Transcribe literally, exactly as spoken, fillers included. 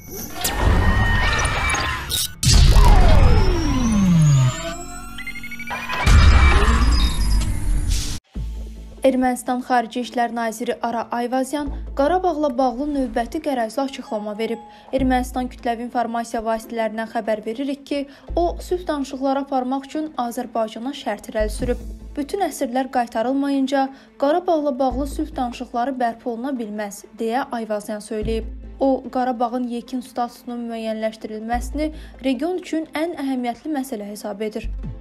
Ermənistan Xarici İşlər Naziri Ara Ayvazyan Qarabağla bağlı növbəti qərəzli açıqlama verib. Ermənistan kütləvi informasiya vasitələrindən xəbər veririk ki, o, sülh danışıqları aparmaq üçün Azərbaycana şərt irəli sürüb. Bütün əsirlər qaytarılmayınca Qarabağla bağlı sülh danışıqları bərpa oluna bilməz, deyə Ayvazyan söyləyib. O, Qarabağın yekun statusunun müəyyənləşdirilməsini region üçün ən əhəmiyyətli məsələ hesab edir.